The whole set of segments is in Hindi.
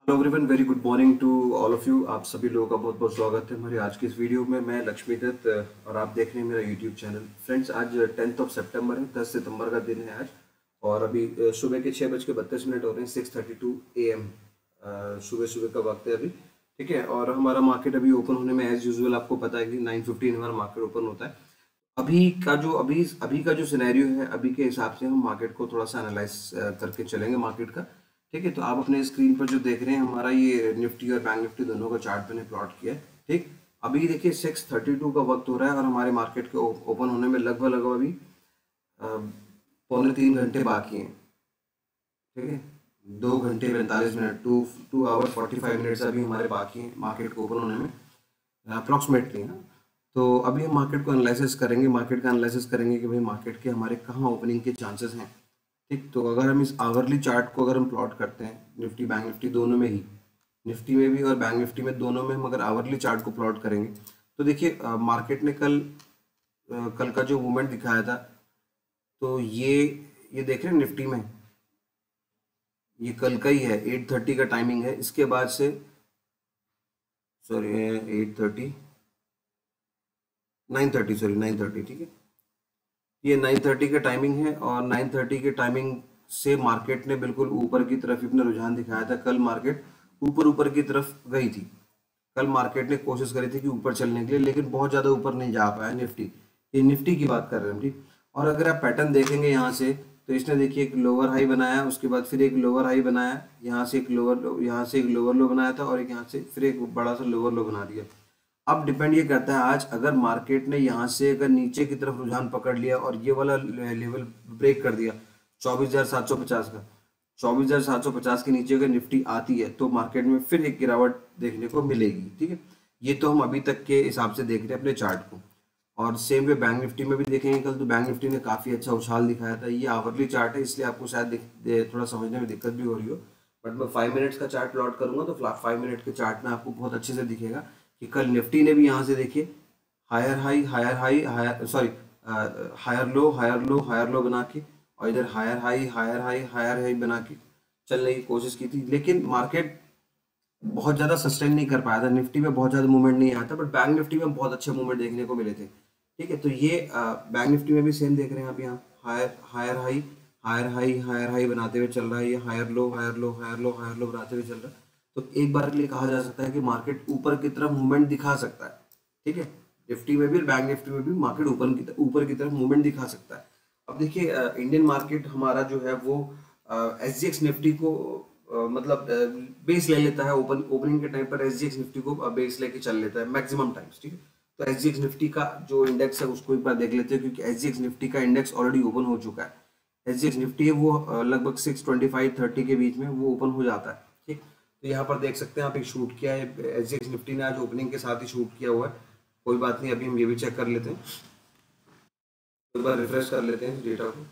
Hello everyone, very good morning to all of you. आप सभी लोगों का बहुत बहुत स्वागत है हमारी आज की इस वीडियो में। मैं लक्ष्मी दत्त और आप देख रहे हैं मेरा यूट्यूब चैनल। फ्रेंड्स, आज 10th ऑफ सितंबर है, 10 सितंबर का दिन है आज। और अभी सुबह के 6:32 हो रहे हैं, 6:32 AM सुबह सुबह का वक्त है अभी। ठीक है, और हमारा मार्केट अभी ओपन होने में एज यूजुअल आपको पता है कि 9:15 हमारा मार्केट ओपन होता है। अभी का जो सिनेरियो है, अभी के हिसाब से हम मार्केट को थोड़ा सा एनालाइज करके चलेंगे मार्केट का। ठीक है, तो आप अपने स्क्रीन पर जो देख रहे हैं, हमारा ये निफ्टी और बैंक निफ्टी दोनों का चार्ट मैंने प्लॉट किया है। ठीक, अभी देखिए 6:32 का वक्त हो रहा है और हमारे मार्केट के ओपन होने में लगभग लगभग अभी पौने 3 घंटे बाकी हैं। ठीक है, 2 घंटे 45 मिनट, 2 आवर 45 मिनट्स अभी हमारे बाकी हैं मार्केट को ओपन होने में अप्रॉक्सीमेटली। तो अभी हम मार्केट को एनालिसिस करेंगे, मार्केट का एनालिसिस करेंगे कि भाई मार्केट के हमारे कहाँ ओपनिंग के चांसेस हैं। ठीक, तो अगर हम इस आवरली चार्ट को अगर हम प्लॉट करते हैं, निफ्टी बैंक निफ्टी दोनों में ही, निफ्टी में भी और बैंक निफ्टी में दोनों में हम अगर आवरली चार्ट को प्लॉट करेंगे तो देखिए मार्केट ने कल का जो मूवमेंट दिखाया था, तो ये देख रहे हैं निफ्टी में, ये कल का ही है। 8:30 का टाइमिंग है। इसके बाद से सॉरी 8:30 9:30 सॉरी 9:30। ठीक है, ये 9:30 का टाइमिंग है और 9:30 के टाइमिंग से मार्केट ने बिल्कुल ऊपर की तरफ अपना रुझान दिखाया था। कल मार्केट ऊपर की तरफ गई थी। कल मार्केट ने कोशिश करी थी कि ऊपर चलने के लिए, लेकिन बहुत ज़्यादा ऊपर नहीं जा पाया निफ्टी। ये निफ्टी की बात कर रहे हैं हम। ठीक, और अगर आप पैटर्न देखेंगे यहाँ से, तो इसने देखिए एक लोअर हाई बनाया, उसके बाद फिर एक लोअर हाई बनाया, यहाँ से एक लोअर लो बनाया था और एक यहाँ से फिर एक बड़ा सा लोअर लो बना दिया। अब डिपेंड ये करता है, आज अगर मार्केट ने यहाँ से अगर नीचे की तरफ रुझान पकड़ लिया और ये वाला लेवल ब्रेक कर दिया 24,750 का, 24,750 के नीचे अगर निफ्टी आती है तो मार्केट में फिर एक गिरावट देखने को मिलेगी। ठीक है, ये तो हम अभी तक के हिसाब से देख रहे हैं अपने चार्ट को। और सेम वे बैंक निफ्टी में भी देखेंगे कल, तो बैंक निफ्टी ने काफ़ी अच्छा उछाल दिखाया था। ये आवरली चार्ट है, इसलिए आपको शायद थोड़ा समझने में दिक्कत भी हो रही हो, बट मैं 5 मिनट्स का चार्ट प्लॉट करूंगा तो 5 मिनट के चार्ट में आपको बहुत अच्छे से दिखेगा कि कल निफ्टी ने भी यहाँ से देखिए higher high higher high higher sorry higher low बना के, और इधर हायर हाई बना के चलने की कोशिश की थी, लेकिन मार्केट बहुत ज़्यादा सस्टेन नहीं कर पाया था। निफ्टी में बहुत ज़्यादा मूवमेंट नहीं आया था, बट बैंक निफ्टी में बहुत अच्छे मूवमेंट देखने को मिले थे। ठीक है, तो ये बैंक निफ्टी में भी सेम देख रहे हैं आप, यहाँ हायर हाई बनाते हुए चल रहा है। ये हायर लो बनाते हुए चल रहा है। तो एक बार के लिए कहा जा सकता है कि मार्केट ऊपर की तरफ मूवमेंट दिखा सकता है। ठीक है, निफ्टी में भी और बैंक निफ्टी में भी मार्केट ऊपर की तरफ मूवमेंट दिखा सकता है। अब देखिए इंडियन मार्केट हमारा जो है वो SGX निफ्टी को मतलब बेस ले लेता है। ओपनिंग के टाइम पर SGX निफ्टी को बेस लेके चल लेता है मैक्सिमम टाइम्स। ठीक है, तो SGX निफ्टी का जो इंडेक्स है उसको एक बार देख लेते हैं, क्योंकि SGX निफ्टी का इंडेक्स ऑलरेडी ओपन हो चुका है। SGX निफ्टी है वो लगभग 625-30 के बीच में वो ओपन हो जाता है। ठीक, तो यहाँ पर देख सकते हैं आप, एक शूट किया है SGX निफ्टी ने आज ओपनिंग के साथ ही शूट किया हुआ है। कोई बात नहीं, अभी हम ये भी चेक कर लेते हैं, एक बार रिफ्रेश कर लेते हैं इस डेटा को।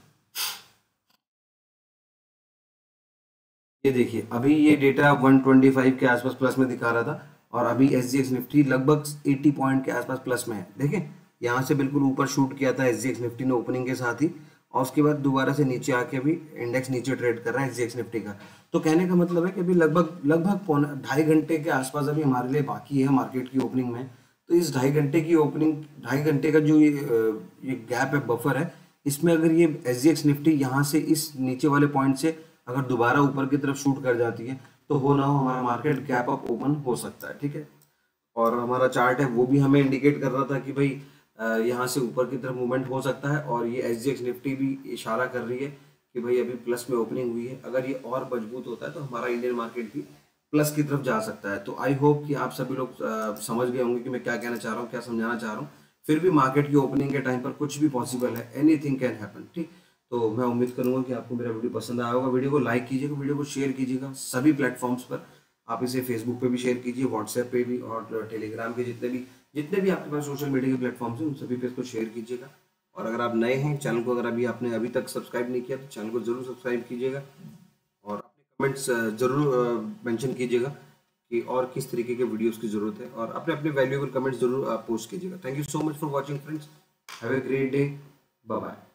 ये देखिए अभी ये डेटा 125 के आसपास प्लस में दिखा रहा था, और अभी SGX निफ्टी लगभग 80 पॉइंट के आसपास प्लस में है। देखें यहाँ से बिल्कुल ऊपर शूट किया था SGX निफ्टी ने ओपनिंग के साथ ही, और उसके बाद दोबारा से नीचे आके अभी इंडेक्स नीचे ट्रेड कर रहा है SGX निफ्टी का। तो कहने का मतलब है कि अभी लगभग लगभग 2.5 घंटे के आसपास अभी हमारे लिए बाकी है मार्केट की ओपनिंग में। तो इस 2.5 घंटे की ओपनिंग, 2.5 घंटे का जो ये गैप है, बफर है, इसमें अगर ये SGX निफ्टी यहाँ से इस नीचे वाले पॉइंट से अगर दोबारा ऊपर की तरफ शूट कर जाती है तो हो ना हो हमारा मार्केट गैप अप ओपन हो सकता है। ठीक है, और हमारा चार्ट है वो भी हमें इंडिकेट कर रहा था कि भाई यहाँ से ऊपर की तरफ मूवमेंट हो सकता है, और ये SGX निफ्टी भी इशारा कर रही है कि भाई अभी प्लस में ओपनिंग हुई है। अगर ये और मजबूत होता है तो हमारा इंडियन मार्केट भी प्लस की तरफ जा सकता है। तो आई होप कि आप सभी लोग समझ गए होंगे कि मैं क्या कहना चाह रहा हूँ, क्या समझाना चाह रहा हूँ। फिर भी मार्केट की ओपनिंग के टाइम पर कुछ भी पॉसिबल है, एनीथिंग कैन हैपन। ठीक, तो मैं उम्मीद करूंगा कि आपको मेरा वीडियो पसंद आया होगा। वीडियो को लाइक कीजिएगा, वीडियो को शेयर कीजिएगा सभी प्लेटफॉर्म्स पर। आप इसे फेसबुक पे भी शेयर कीजिए, व्हाट्सएप पे भी, और टेलीग्राम के जितने भी आपके पास सोशल मीडिया के प्लेटफॉर्म्स हैं उन सभी पे इसको शेयर कीजिएगा। और अगर आप नए हैं चैनल को, अगर आपने अभी तक सब्सक्राइब नहीं किया तो चैनल को जरूर सब्सक्राइब कीजिएगा, और अपने कमेंट्स जरूर मेंशन कीजिएगा कि और किस तरीके के वीडियोस की जरूरत है, और अपने अपने वैल्यूएबल कमेंट्स जरूर पोस्ट कीजिएगा। Thank you so much for watching friends, have a great day, bye bye.